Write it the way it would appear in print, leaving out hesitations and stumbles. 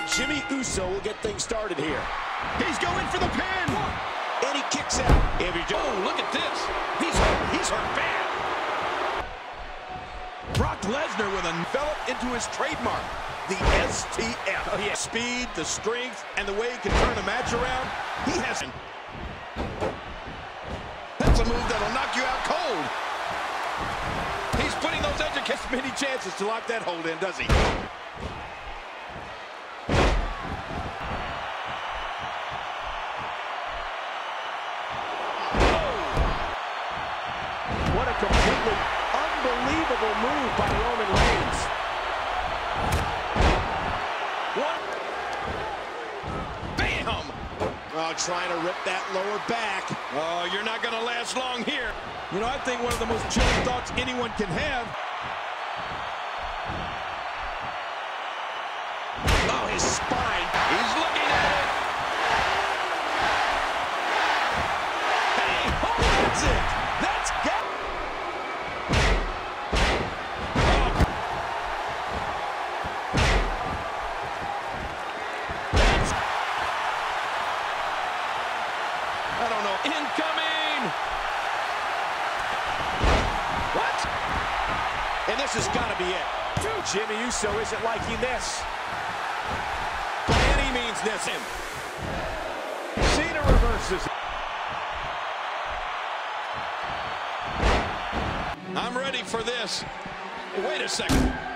Jimmy Uso will get things started here. He's going for the pin. And he kicks out. Oh, look at this. He's hurt. He's hurt bad. Brock Lesnar will envelop into his trademark, the STF. Oh, yeah. Speed, the strength, and the way he can turn a match around. He has. That's a move that'll knock you out cold. He's putting those educated many chances to lock that hold in, does he? What a completely unbelievable move by Roman Reigns. What? Bam! Oh, trying to rip that lower back. Oh, you're not going to last long here. You know, I think one of the most chilling thoughts anyone can have. Oh, his spine. He's looking at it. Hey, oh, that's it. That's got. Oh. That's. I don't know. Incoming. What? And this has got to be it. Jimmy Uso isn't liking this. By any means necessary. Cena reverses. I'm ready for this. Wait a second.